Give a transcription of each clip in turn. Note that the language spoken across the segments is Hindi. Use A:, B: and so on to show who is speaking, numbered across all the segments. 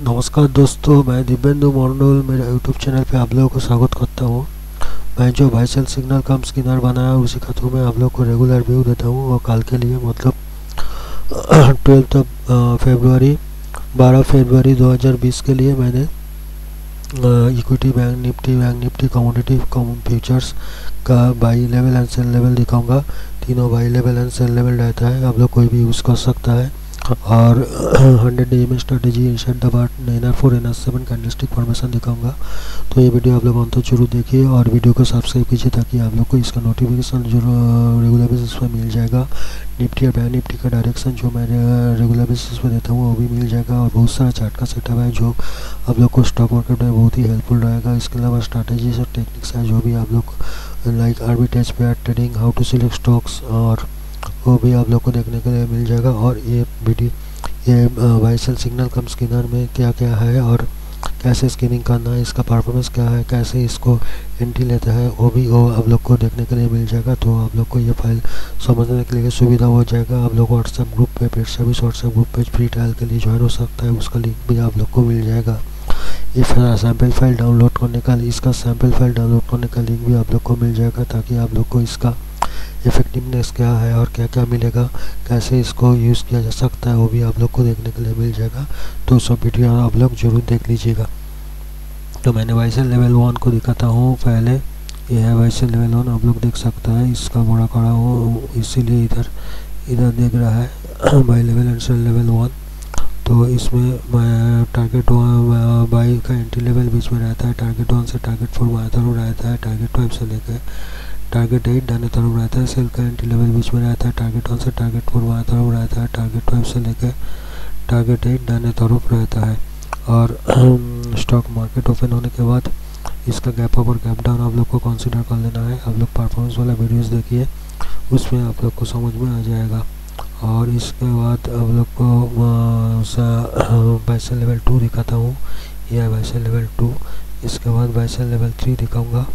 A: नमस्कार दोस्तों, मैं दिव्येंदु मंडल मेरे यूट्यूब चैनल पे आप लोगों को स्वागत करता हूँ। मैं जो वाइसल सिग्नल कम स्किनर बनाया उसी का थ्रू मैं आप लोग को रेगुलर व्यू देता हूँ। और कल के लिए मतलब 12 फरवरी 12 फरवरी 2020 के लिए मैंने equity bank Nifty commodity futures का buy level and sell level दिखाऊंगा। तीनों buy level and sell level रहता है, आप लोग कोई भी यूज़ कर सकता है। और 100 डेज में strategy inside the bar NR4 NR7 candlestick formation दिखाऊंगा। तो ये वीडियो आप लोग अंत तक जरूर देखिए और वीडियो को सब्सक्राइब कीजिए ताकि आप लोग को इसका नोटिफिकेशन जो रेगुलर बेसिस पर मिल जाएगा। निफ्टी और बैंक निफ्टी का डायरेक्शन जो मैं रेगुलर बेसिस पर देता हूँ वो भी मिल जाएगा। और बहुत सारा चार्ट का सेटअप है जो आप लोग को स्टॉक मार्केट में बहुत ही हेल्पफुल रहेगा। इसके अलावा स्ट्रैटेजीज और टेक्निक्स है जो भी आप लोग like arbitrage pair trading, how to select stocks, और वो भी आप लोग को देखने के लिए मिल जाएगा। और ये वीडियो ये वाइसल सिग्नल कम स्किनर में क्या क्या है और कैसे स्किनिंग करना है, इसका परफॉर्मेंस क्या है, कैसे इसको एंट्री लेता है, वो आप लोग को देखने के लिए मिल जाएगा। तो आप लोग को ये फाइल समझने के लिए सुविधा हो जाएगा। आप लोग व्हाट्सएप ग्रुप पे पेड सर्विस व्हाट्सएप ग्रुप पे फ्री ट्रायल के लिए ज्वाइन हो सकता है, उसका लिंक भी आप लोग को मिल जाएगा। ये सैम्पल फाइल डाउनलोड करने का इसका सैम्पल फाइल डाउनलोड करने का लिंक भी आप लोग को मिल जाएगा ताकि आप लोग को इसका इफेक्टिवनेस क्या है और क्या क्या मिलेगा, कैसे इसको यूज़ किया जा सकता है, वो भी आप लोग को देखने के लिए मिल जाएगा। तो सब वीडियो आप लोग जरूर देख लीजिएगा। तो मैंने वाइसल लेवल 1 को दिखाता हूँ पहले। ये है वाइसल लेवल 1, आप लोग देख सकता है। इसका बड़ा खड़ा हो इसीलिए इधर देख रहा है buy level and sell level 1। तो इसमें मैं टारगेट बाई का एंट्री लेवल बीच में रहता है। टारगेट 1 से टारगेट 4 बाएं तरफ रहता है। टारगेट 5 से लेकर टारगेट 8 दाहिने तरफ रहता है। सेल का एंट्री लेवल बीच में रहता है। टारगेट 1 से टारगेट 4 बाएं तरफ रहता है। टारगेट 5 से लेकर टारगेट 8 दाहिने तरफ रहता है। और स्टॉक मार्केट ओपन होने के बाद इसका गैप अप और गैप डाउन आप लोग को कंसीडर कर लेना है। आप लोग परफॉर्मेंस वाला वीडियोस देखिए, उसमें आप लोग को समझ में आ जाएगा। और इसके बाद आप लोग को वाइसल लेवल 2 दिखाता हूँ। यह है वाइसल लेवल 2। इसके बाद वाइसल लेवल 3 दिखाऊंगा।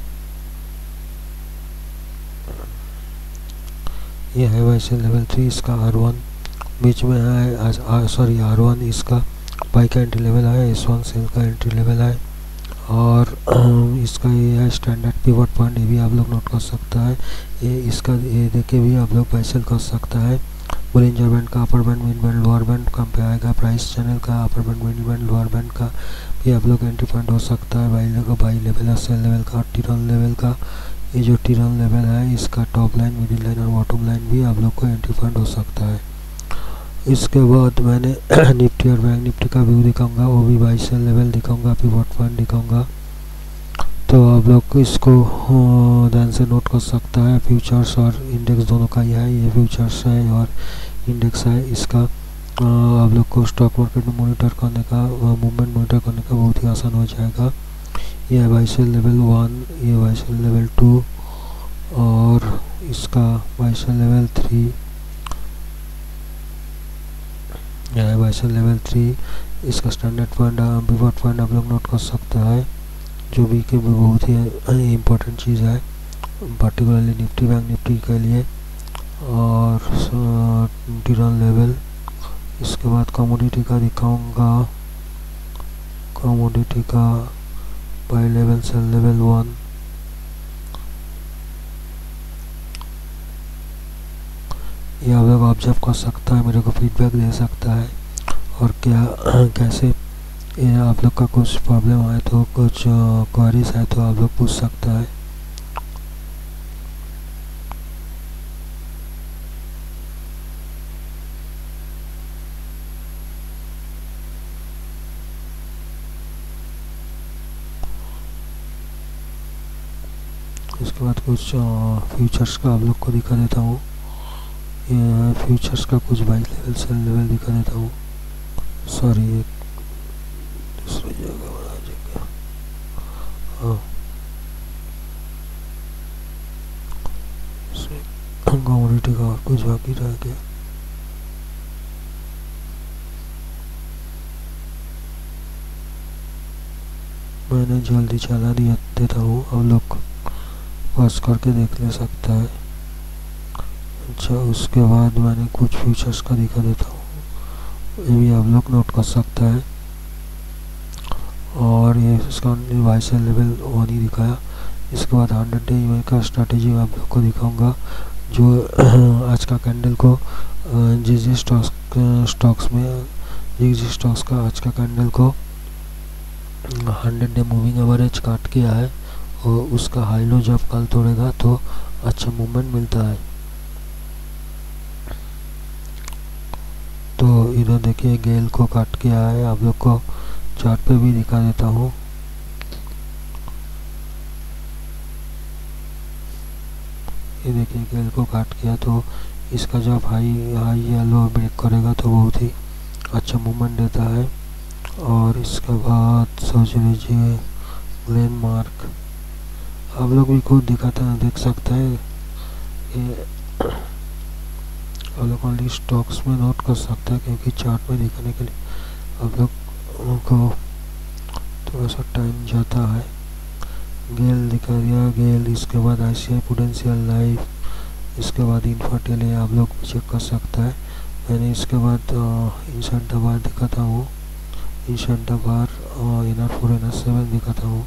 A: यह है वाइसल लेवल 3। इसका R1 बीच में है, R1 इसका बाई का एंट्री लेवल है। S1 सेल का एंट्री लेवल है। और इसका ये है स्टैंडर्ड पिवट पॉइंट, ये भी आप लोग नोट कर सकता है। इसका ये देख के भी आप लोग वाइसल कर सकता है। बोलिंजर बैंड का upper band, mid band, lower band कम पे आएगा। प्राइस चैनल का upper band, mid band, lower band का भी आप लोग एंट्री पॉइंट हो सकता है। बाई लेवल और सेल लेवल का, टीरन लेवल का। ये जो टीरन लेवल है इसका टॉप लाइन, मिडिल लाइन और बॉटम लाइन भी आप लोग को एंट्री पॉइंट हो सकता है। इसके बाद मैंने निफ्टी और बैंक निफ्टी का व्यू दिखाऊंगा, वो भी बाई सेल लेवल दिखाऊंगा, पिवट पॉइंट दिखाऊंगा। तो आप लोग इसको ध्यान से नोट कर सकता है। फ्यूचर्स और इंडेक्स दोनों का ही है। ये फ्यूचर्स है और इंडेक्स है। इसका आप लोग को स्टॉक मार्केट में मॉनिटर करने का, मूवमेंट मॉनिटर करने का बहुत ही आसान हो जाएगा। ये है वाइसल लेवल 1, ये वाइसल लेवल 2 और इसका वाइसल लेवल 3। यह है वाइसल लेवल 3। इसका स्टैंडर्ड पॉइंट, पिवट पॉइंट आप लोग नोट कर सकता है, जो भी कि बहुत ही इम्पोर्टेंट चीज़ है पर्टिकुलरली निफ्टी बैंक निफ्टी के लिए। और टीरन लेवल। इसके बाद कमोडिटी का दिखाऊंगा। कमोडिटी का बाई लेवल सेल लेवल 1। ये आप लोग ऑब्जर्व कर सकता है, मेरे को फीडबैक दे सकता है। और क्या कैसे ये आप लोग का कुछ प्रॉब्लम आए तो, कुछ क्वेरीज है तो आप लोग पूछ सकता है। इसके बाद कुछ फ्यूचर्स का आप लोग को दिखा देता हूँ। ये फ्यूचर्स का कुछ बाई लेवल सेल लेवल दिखा देता हूँ। सॉरी, एक दूसरी जगह बना जाएगा। हाँ, कमोडिटी का और कुछ बाकी रह गया। मैंने जल्दी चला देता हूँ, आप लोग पॉज करके देख ले सकता है। अच्छा, उसके बाद मैंने कुछ फ्यूचर्स का दिखा देता हूँ, ये भी आप लोग नोट कर सकता है। और ये इसका वाई सेल लेवल 1 ही दिखाया। इसके बाद 100 डे ईएमआई का स्ट्रैटेजी मैं आप लोग को दिखाऊंगा, जो आज का कैंडल को जिस स्टॉक्स में जिस स्टॉक्स का आज का कैंडल को 100 डे मूविंग एवरेज काट किया है और उसका हाई लो जब कल तोड़ेगा तो अच्छा मूवमेंट मिलता है। तो इधर देखिए गेल को काट किया है, आप लोग को चार्ट पे भी दिखा देता हूँ। ये देखिए गेल को काट किया, तो इसका जब हाई या लो ब्रेक करेगा तो बहुत ही अच्छा मूवमेंट देता है। और इसके बाद सोच लीजिए लैंडमार्क, आप लोग भी खुद दिखाते हैं, देख सकते हैं। ये आप लोग ओनली स्टॉक्स में नोट कर सकते हैं, क्योंकि चार्ट में दिखाने के लिए आप लोग को थोड़ा सा टाइम जाता है। गेल दिखा दिया, गेल। इसके बाद आईसीआई प्रूडेंशियल लाइफ, इसके बाद इन्फोटेल है, आप लोग चेक कर सकता है। मैंने इसके बाद इंशेंटा बार दिखाता हूँ, इंशेंटा बार NR4 NR7 दिखाता हूँ।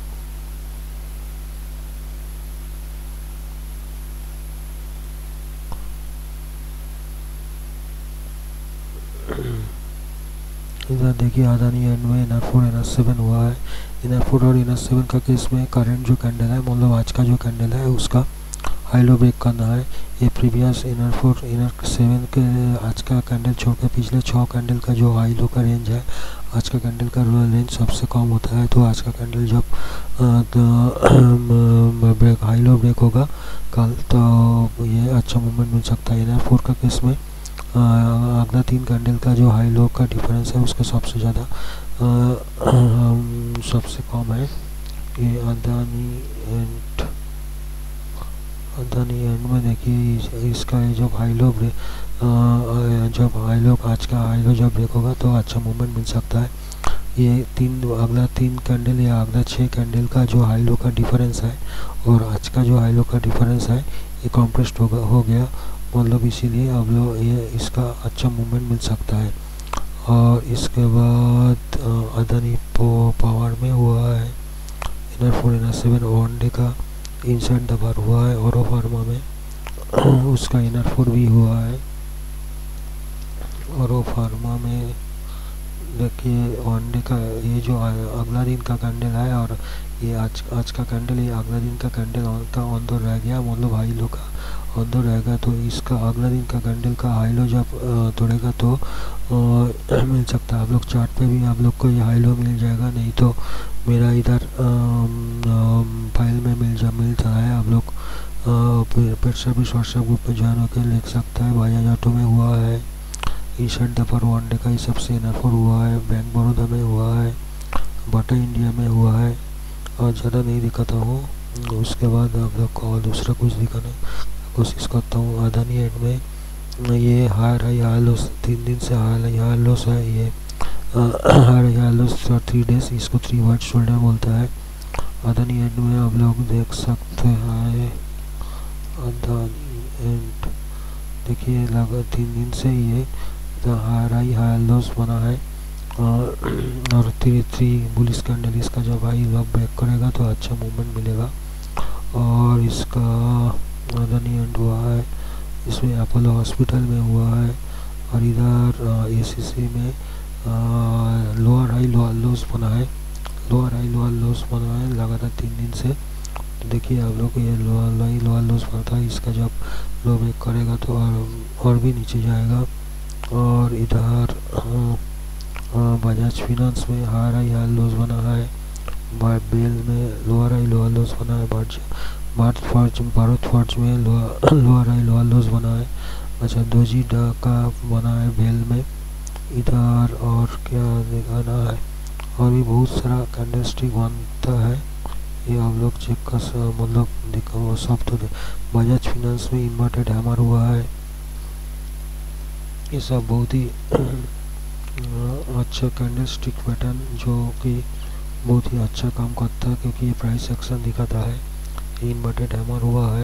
A: इधर देखिए अदानी एंड में NR4 NR7 हुआ है। NR4 और NR7 का केस में करंट जो कैंडल है, मतलब आज का जो कैंडल है उसका हाई लो ब्रेक करना है। ये प्रीवियस NR4 NR7 के आज का कैंडल छोड़ के पिछले 6 कैंडल का जो हाई लो का रेंज है, आज का कैंडल का रेंज सबसे कम होता है। तो आज का कैंडल जब ब्रेक हाई लो ब्रेक होगा कल, तो ये अच्छा मूवमेंट मिल सकता है। NR4 का केस में अगला 3 कैंडल का जो हाई लो का डिफरेंस है उसका सबसे ज़्यादा सबसे कम है। ये अदानी एंड में देखिए इसका ये जब हाई लो ब्रेक जब हाई लो आज का हाई लो जब ब्रेक होगा तो अच्छा मूवमेंट मिल सकता है। ये अगला 3 कैंडल या अगला 6 कैंडल का जो हाई लो का डिफरेंस है और आज का जो हाई लो का डिफरेंस है ये कॉम्प्रेस्ड हो गया, मतलब इसीलिए अब लोग ये इसका अच्छा मूवमेंट मिल सकता है। और इसके बाद अदानी पावर में हुआ है NR4 NR7 वन डे का इंसेंट बार हुआ है। और फार्मा में उसका NR4 भी हुआ है। और फार्मा में देखिए वन डे का ये जो अगला दिन का कैंडल है और ये आज का कैंडल, ये अगला दिन का कैंडल का ऑन दो रह गया, मतलब हाई लो का ऑन दो रहेगा। तो इसका अगला दिन का कैंडल का हाई लो जब तोड़ेगा तो मिल सकता है। आप लोग चार्ट पे भी आप लोग को ये हाई लो मिल जाएगा, नहीं तो मेरा इधर फाइल में मिलता है। आप लोग पेड सर्विस व्हाट्सएप ग्रुप में ज्वाइन होकर लिख सकता है। बजाज ऑटो में हुआ है, ईशान दफर वन डे का ये सबसे NR4 हुआ है। बैंक बड़ौदा में हुआ है, बाटा इंडिया में हुआ है, और ज़्यादा नहीं दिखाता हूँ। उसके बाद आप लोग को और दूसरा कुछ दिखाने की कोशिश करता हूँ। अदानी एंड में ये हाई लॉस 3 दिन से हाई लॉस है। ये हाई लॉस फॉर 3 डेज, इसको 3 वाइट शोल्डर बोलता है। अदानी एंड में आप लोग देख सकते हैं। अदानी एंड देखिए लगा 3 दिन से ये हाई लॉस बना है और 3 बुलिश कैंडल, इसका जब हाई लो ब्रेक करेगा तो अच्छा मूवमेंट मिलेगा। और इसका अदानी एंड हुआ है, इसमें अपोलो हॉस्पिटल में हुआ है। और इधर ACC में लोअर हाई लोअर लॉस बना है, लोअर हाई लोअर लॉस बना है लगातार 3 दिन से। तो देखिए आप लोग को ये लोअर हाई लोअर लॉस बनता है, इसका जब लो ब्रेक करेगा तो और भी नीचे जाएगा। और इधर बजाज फिनांस में हाई लॉस बना है। बेल में लोअर हाई लोअर लॉस बना है। भारत फॉर्ज में लोअर हाई लोअर लॉस बना है। अच्छा दोजी का बना है बेल में इधर। और क्या दिखाना है, और भी बहुत सारा कैंडलस्टिक बनता है, ये आप लोग चेक कर मतलब देखो सब। तो बजाज फिनांस में इन्वर्टेड हैमर हुआ है। ये सब बहुत ही अच्छा कैंडलस्टिक पैटर्न जो कि बहुत ही अच्छा काम करता है, क्योंकि ये प्राइस एक्शन दिखाता है। इन्वर्टेड हैमर हुआ है।